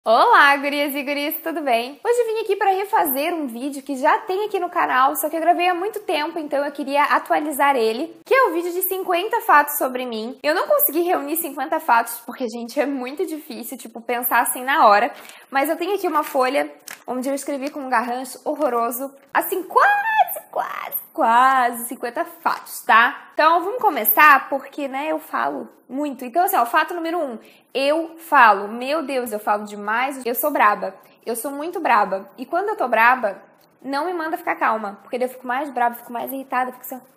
Olá, gurias e guris, tudo bem? Hoje eu vim aqui para refazer um vídeo que já tem aqui no canal, só que eu gravei há muito tempo, então eu queria atualizar ele, que é o vídeo de 50 fatos sobre mim. Eu não consegui reunir 50 fatos, porque, gente, é muito difícil, pensar assim na hora, mas eu tenho aqui uma folha onde eu escrevi com um garrancho horroroso, assim, quase 50 fatos, tá? Então, vamos começar porque, eu falo muito. Então, assim, o fato número 1, eu falo. Meu Deus, eu falo demais. Eu sou braba. Eu sou muito braba. E quando eu tô braba, não me manda ficar calma, porque daí eu fico mais braba, fico mais irritada, fico assim,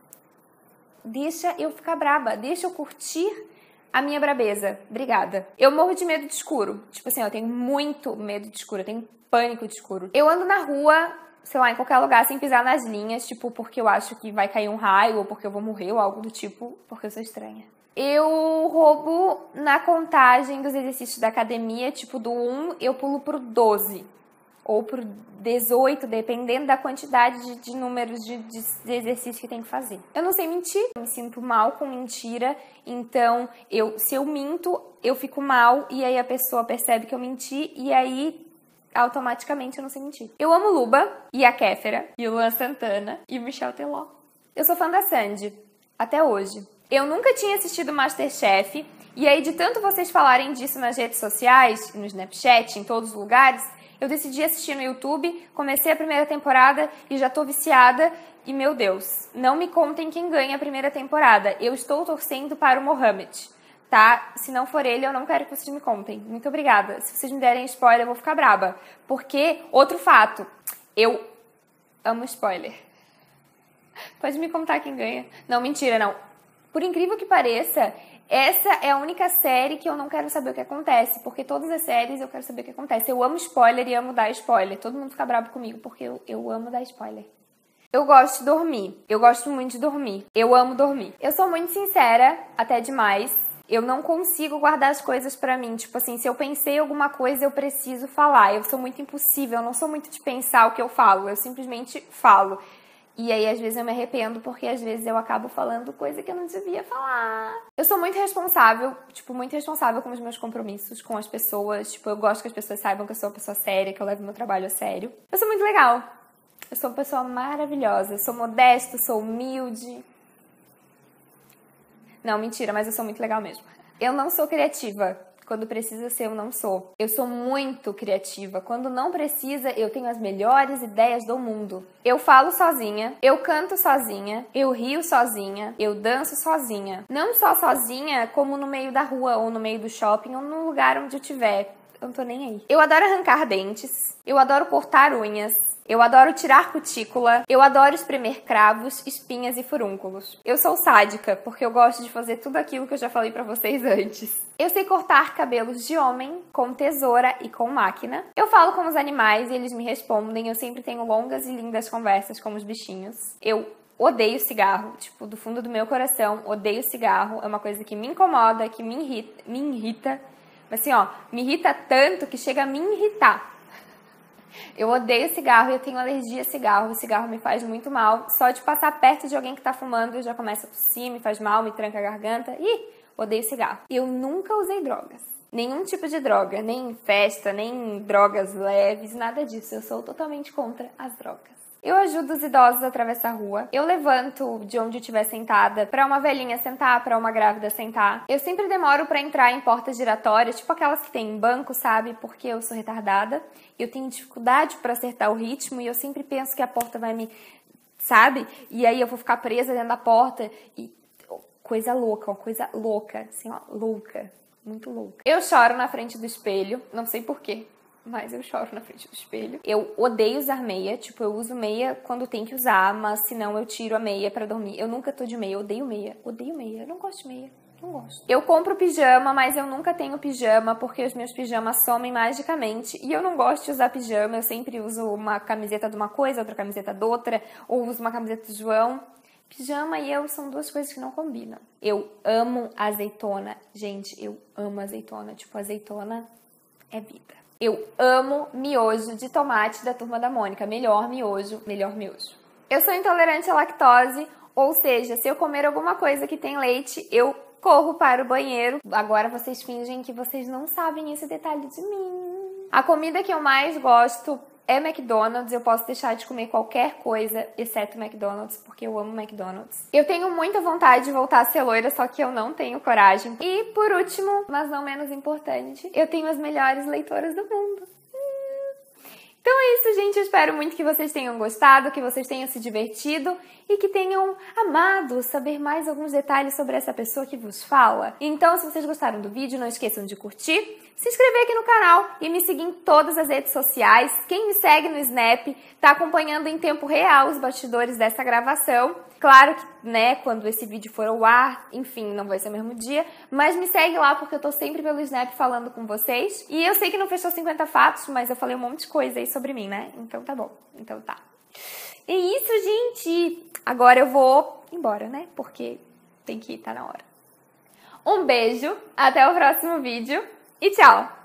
deixa eu ficar braba, deixa eu curtir a minha brabeza. Obrigada. Eu morro de medo de escuro. Eu tenho muito medo de escuro, eu tenho pânico de escuro. Eu ando na rua, sei lá, em qualquer lugar, sem pisar nas linhas, porque eu acho que vai cair um raio, ou porque eu vou morrer, ou algo do tipo, porque eu sou estranha. Eu roubo na contagem dos exercícios da academia, do 1 eu pulo pro 12, ou pro 18, dependendo da quantidade de números de exercício que tem que fazer. Eu não sei mentir, eu me sinto mal com mentira, então se eu minto, eu fico mal, e aí a pessoa percebe que eu menti, e aí automaticamente eu não sei mentir. Eu amo Luba, e a Kéfera, e o Luan Santana, e o Michel Teló. Eu sou fã da Sandy, até hoje. Eu nunca tinha assistido MasterChef, e aí de tanto vocês falarem disso nas redes sociais, no Snapchat, em todos os lugares, eu decidi assistir no YouTube, comecei a primeira temporada e já tô viciada, e meu Deus, não me contem quem ganha a primeira temporada, eu estou torcendo para o Mohamed, tá? Se não for ele, eu não quero que vocês me contem. Muito obrigada. Se vocês me derem spoiler, eu vou ficar braba. Porque, outro fato, eu amo spoiler. Pode me contar quem ganha. Não, mentira, não. Por incrível que pareça, essa é a única série que eu não quero saber o que acontece, porque todas as séries eu quero saber o que acontece. Eu amo spoiler e amo dar spoiler. Todo mundo fica bravo comigo porque eu amo dar spoiler. Eu gosto de dormir. Eu gosto muito de dormir. Eu amo dormir. Eu sou muito sincera, até demais. Eu não consigo guardar as coisas pra mim. Se eu pensei alguma coisa, eu preciso falar. Eu sou muito impossível, eu não sou muito de pensar o que eu falo. Eu simplesmente falo. E aí, às vezes, eu me arrependo, porque às vezes eu acabo falando coisa que eu não devia falar. Eu sou muito responsável, muito responsável com os meus compromissos, com as pessoas. Eu gosto que as pessoas saibam que eu sou uma pessoa séria, que eu levo meu trabalho a sério. Eu sou muito legal. Eu sou uma pessoa maravilhosa. Eu sou modesta, sou humilde. Não, mentira, mas eu sou muito legal mesmo. Eu não sou criativa. Quando precisa ser, eu não sou. Eu sou muito criativa. Quando não precisa, eu tenho as melhores ideias do mundo. Eu falo sozinha, eu canto sozinha, eu rio sozinha, eu danço sozinha. Não só sozinha, como no meio da rua, ou no meio do shopping, ou no lugar onde eu estiver. Eu não tô nem aí. Eu adoro arrancar dentes, eu adoro cortar unhas, eu adoro tirar cutícula, eu adoro espremer cravos, espinhas e furúnculos. Eu sou sádica, porque eu gosto de fazer tudo aquilo que eu já falei pra vocês antes. Eu sei cortar cabelos de homem com tesoura e com máquina. Eu falo com os animais e eles me respondem. Eu sempre tenho longas e lindas conversas com os bichinhos. Eu odeio cigarro, do fundo do meu coração, odeio cigarro. É uma coisa que me incomoda, que me irrita. Mas me irrita tanto que chega a me irritar. Eu odeio cigarro e eu tenho alergia a cigarro. O cigarro me faz muito mal. Só de passar perto de alguém que tá fumando, eu já começo a tossir, me faz mal, me tranca a garganta. Ih, odeio cigarro. Eu nunca usei drogas. Nenhum tipo de droga. Nem festa, nem drogas leves, nada disso. Eu sou totalmente contra as drogas. Eu ajudo os idosos a atravessar a rua. Eu levanto de onde eu estiver sentada pra uma velhinha sentar, pra uma grávida sentar. Eu sempre demoro pra entrar em portas giratórias, aquelas que tem em banco, sabe? Porque eu sou retardada. Eu tenho dificuldade pra acertar o ritmo e eu sempre penso que a porta vai me... Sabe? E aí eu vou ficar presa dentro da porta e... Coisa louca, uma coisa louca. Louca. Muito louca. Eu choro na frente do espelho. Não sei porquê, mas eu choro na frente do espelho. Eu odeio usar meia, eu uso meia quando tem que usar, mas se não eu tiro a meia pra dormir. Eu nunca tô de meia, eu odeio meia. Odeio meia, eu não gosto de meia. Não gosto. Eu compro pijama, mas eu nunca tenho pijama, porque os meus pijamas somem magicamente. E eu não gosto de usar pijama, eu sempre uso uma camiseta de uma coisa, outra camiseta de outra, ou uso uma camiseta do João. Pijama e eu são duas coisas que não combinam. Eu amo azeitona. Gente, eu amo azeitona. Azeitona é vida. Eu amo miojo de tomate da Turma da Mônica. Melhor miojo, melhor miojo. Eu sou intolerante à lactose, ou seja, se eu comer alguma coisa que tem leite, eu corro para o banheiro. Agora vocês fingem que vocês não sabem esse detalhe de mim. A comida que eu mais gosto é McDonald's. Eu posso deixar de comer qualquer coisa, exceto McDonald's, porque eu amo McDonald's. Eu tenho muita vontade de voltar a ser loira, só que eu não tenho coragem. E, por último, mas não menos importante, eu tenho as melhores leitoras do mundo. Então é isso, gente. Eu espero muito que vocês tenham gostado, que vocês tenham se divertido e que tenham amado saber mais alguns detalhes sobre essa pessoa que vos fala. Então, se vocês gostaram do vídeo, não esqueçam de curtir, se inscrever aqui no canal e me seguir em todas as redes sociais. Quem me segue no Snap tá acompanhando em tempo real os bastidores dessa gravação. Claro que, né, quando esse vídeo for ao ar, enfim, não vai ser o mesmo dia, mas me segue lá porque eu tô sempre pelo Snap falando com vocês. E eu sei que não fechou 50 fatos, mas eu falei um monte de coisa aí sobre mim, né? Então tá bom. Então tá. É isso, gente! Agora eu vou embora, né? Porque tem que ir, tá na hora. Um beijo, até o próximo vídeo e tchau!